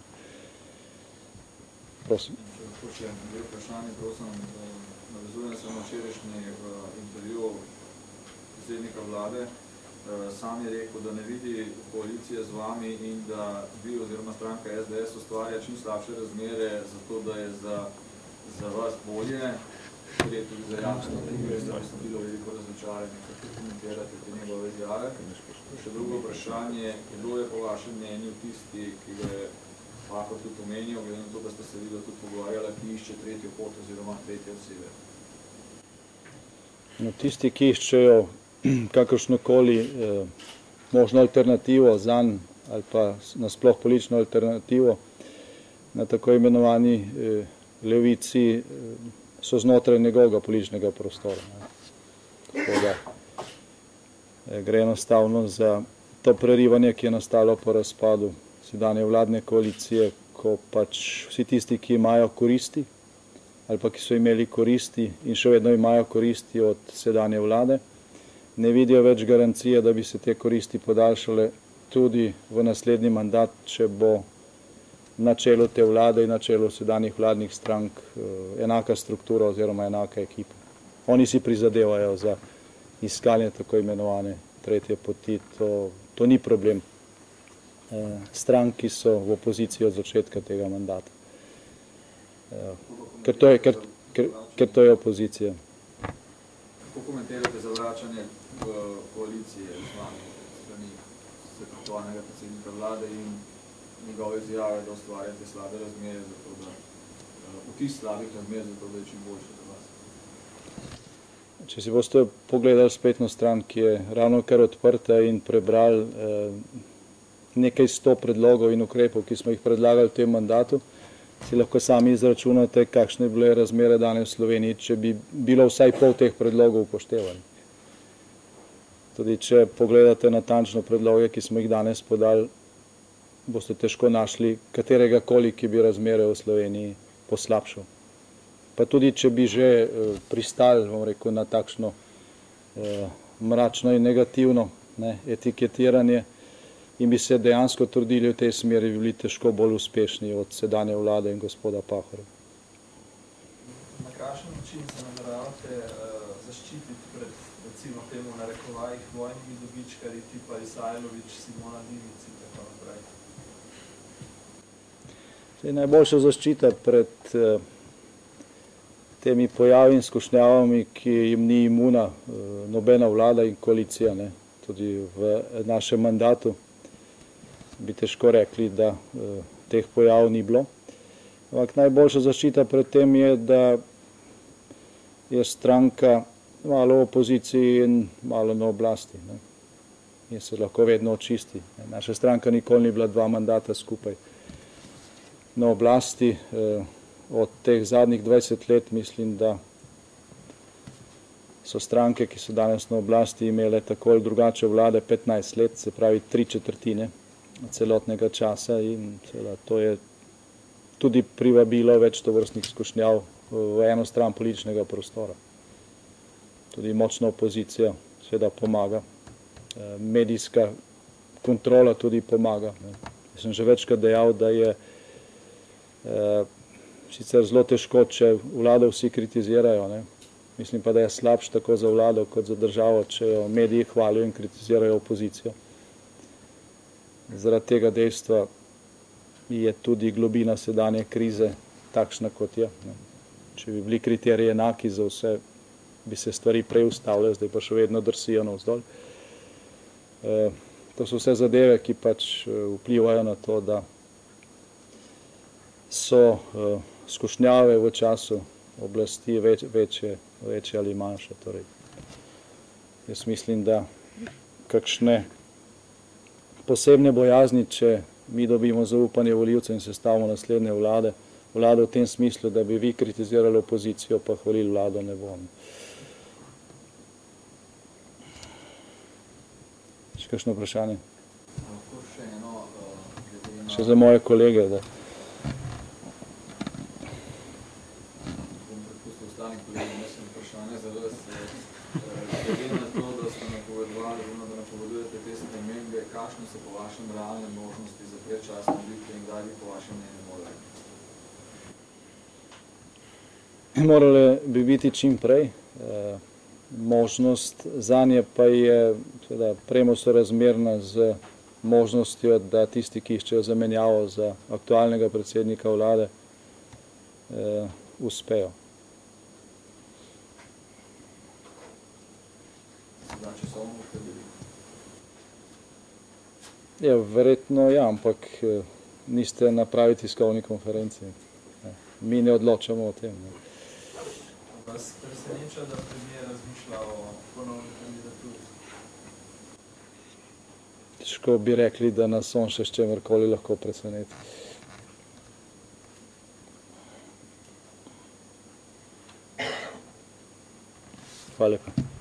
Speaker 1: Prosim.
Speaker 6: Če dve vprašanje, prosim, navezujem se na včerajšnji intervju predsednika vlade. Sam je rekel, da ne vidi koalicije z vami in da vi oziroma stranka SDS ustvarja čim slabše razmere, zato da je za vas bolje, tudi za jasno, da so bilo veliko razočaranje, kako komentirate te njegove izjave. Še drugo vprašanje, kdo je po vašem mnenju tisti, ki ga je Pahor tudi omenil, glede na to, da ste se videli tudi pogovarjali, ki išče tretjo pot oziroma tretje osebe?
Speaker 1: No, tisti, ki iščejo kakršnokoli možno alternativo zanj ali pa nasploh politično alternativo na tako imenovani levici, so znotraj njegovega političnega prostora. Tako da gre enostavno za to prerivanje, ki je nastalo po razpadu sedanje vladne koalicije, ko pač vsi tisti, ki imajo koristi ali pa ki so imeli koristi in še vedno imajo koristi od sedanje vlade, ne vidijo več garancije, da bi se te koristi podaljšale tudi v naslednji mandat, če bo na čelu te vlade in na čelu sedanjih vladnih strank enaka struktura oziroma enaka ekipa. Oni si prizadevajo za iskanje tako imenovane tretje poti. To ni problem strank, ki so v opoziciji od začetka tega mandata. Ker to je opozicija.
Speaker 6: Kako komentirate zavračanje v koalicije z vami strani aktualnega predsednika vlade in njegove izjave, da ustvarjate slabe razmere, vtis slabih razmer, zato da je čim boljše za vas?
Speaker 1: Če si boste pogledali spletno stran, ki je ravno kar odprta in prebrali nekaj 100 predlogov in ukrepov, ki smo jih predlagali v tem mandatu, si lahko sami izračunate, kakšne bile razmere danes v Sloveniji, če bi bilo vsaj pol teh predlogov upoštevali. Tudi če pogledate natančno predloge, ki smo jih danes podali, boste težko našli katerega koli, ki bi razmere v Sloveniji poslabšal. Pa tudi, če bi že pristali, bom rekel, na takšno mračno in negativno etiketiranje in bi se dejansko trudili v tej smeri, bi bili težko bolj uspešni od sedanje vlade in gospoda Pahorja.
Speaker 7: Na kakšen način se nameravate zaščititi pred, recimo temu narekovajih, vojnimi dobičkarji tipa Isajlović, Simona Dimic in tako naprej?
Speaker 1: Najboljša zaščita pred temi pojavi in skušnjavami, ki jim ni imuna nobena vlada in koalicija, tudi v našem mandatu, bi težko rekli, da teh pojav ni bilo. Ampak najboljša zaščita pred tem je, da je stranka malo v opoziciji in malo na oblasti. In se lahko vedno očisti. Naša stranka nikoli ni bila 2 mandata skupaj na oblasti. od teh zadnjih 20 let mislim, da so stranke, ki so danes na oblasti, imele tako ali drugače vlade 15 let, se pravi 3/4 celotnega časa in seveda to je tudi privabilo več tovrstnih skušnjav v eno stran političnega prostora. Tudi močna opozicija seveda pomaga, medijska kontrola tudi pomaga. Jaz sem že večkrat dejal, da je sicer zelo težko, če vlado vsi kritizirajo, ne. Mislim pa, da je slabš tako za vlado kot za državo, če jo mediji hvalijo in kritizirajo opozicijo. Zaradi tega dejstva je tudi globina sedanje krize takšna, kot je. Če bi bili kriteriji enaki za vse, bi se stvari prej ustavile, zdaj pa še vedno drsijo navzdol. To so vse zadeve, ki pač vplivajo na to, da so skušnjave v času oblasti večje ali manjše. Torej, jaz mislim, da kakšne posebne bojazni, če mi dobimo zaupanje volivcev in sestavimo naslednje vlade v tem smislu, da bi vi kritizirali opozicijo, pa hvalili vlado, ne bo. Še kakšno vprašanje? Še za moje kolege, da.
Speaker 6: Kakšne so po vašem realne možnosti za predčasne volitve in kdaj bi po vašem mnenju morali?
Speaker 1: Morale bi biti čim prej. Možnost zanje pa je premo sorazmerna z možnostjo, da tisti, ki iščejo zamenjavo za aktualnega predsednika vlade, uspejo.
Speaker 6: Sedaj časovno ukrepili?
Speaker 1: Ja, verjetno ja, ampak niste na pravi tiskovni konferenci. Mi ne odločamo o tem.
Speaker 7: Vas preseneča, da premier razmišlja o ponovni kandidaturi?
Speaker 1: Težko bi rekli, da nas on še s čemerkoli lahko preseneti. Hvala lepa.